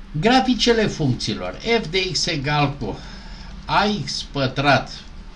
Graficele funcțiilor. F de x egal cu ax pătrat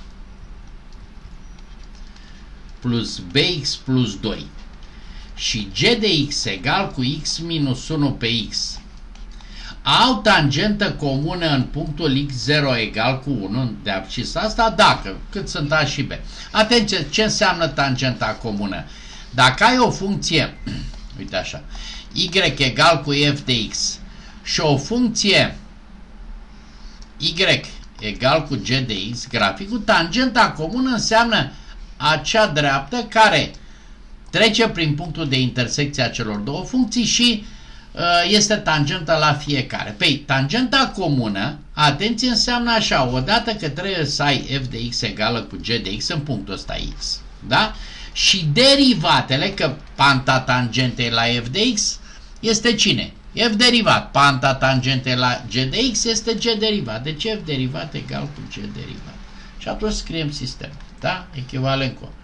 plus bx plus 2 și g de x egal cu x minus 1 pe x au tangentă comună în punctul x0 egal cu 1, de abscis asta, dacă, cât sunt a și b. Atenție, ce înseamnă tangenta comună? Dacă ai o funcție, uite așa, y egal cu f de x și o funcție y egal cu g de x, graficul, tangenta comună înseamnă acea dreaptă care trece prin punctul de intersecție a celor două funcții și este tangentă la fiecare. Păi, tangenta comună, atenție, înseamnă așa, odată că trebuie să ai f de x egală cu g de x în punctul ăsta x, da? Și derivatele, că panta tangentei la f de x este cine? F derivat. Panta tangentei la g de x este g derivat. Deci f derivat egal cu g derivat. Și atunci scriem sistemul, da? Echivalent cu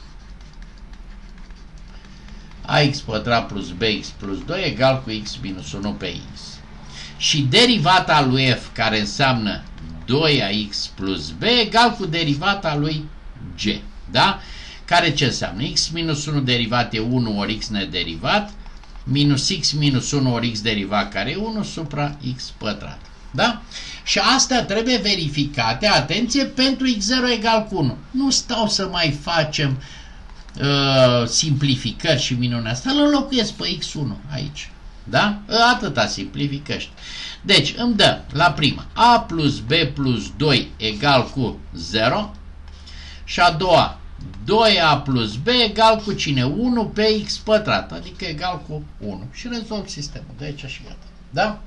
ax pătrat plus bx plus 2 egal cu x minus 1 pe x. Și derivata lui f, care înseamnă 2ax plus b, egal cu derivata lui g. Da? Care ce înseamnă? X minus 1 derivat e 1 ori x nederivat, minus x minus 1 ori x derivat, care e 1 supra x pătrat. Da? Și astea trebuie verificate, atenție, pentru x0 egal cu 1. Nu stau să mai facem simplificări și minunea asta, îl înlocuiesc pe x1 aici. Da? Atâta simplificăști. Deci îmi dă la prima a plus b plus 2 egal cu 0 și a doua 2a plus b egal cu cine? 1 pe x pătrat, adică egal cu 1. Și rezolv sistemul. De aici și gata. Da?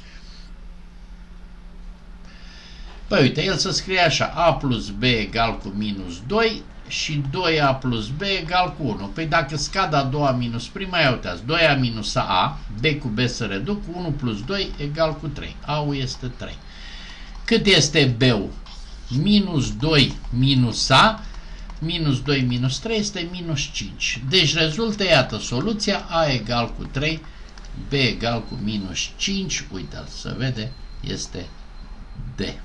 Păi uite, el să scrie așa, a plus b egal cu minus 2 și 2a plus b egal cu 1. Păi dacă scad a doua minus prima, ia uitați, 2a minus a, b cu b se reduc, 1 plus 2 egal cu 3. A-ul este 3. Cât este b-ul? Minus 2 minus a, minus 2 minus 3 este minus 5. Deci rezultă, iată, soluția a egal cu 3, b egal cu minus 5, uite, se vede, este D.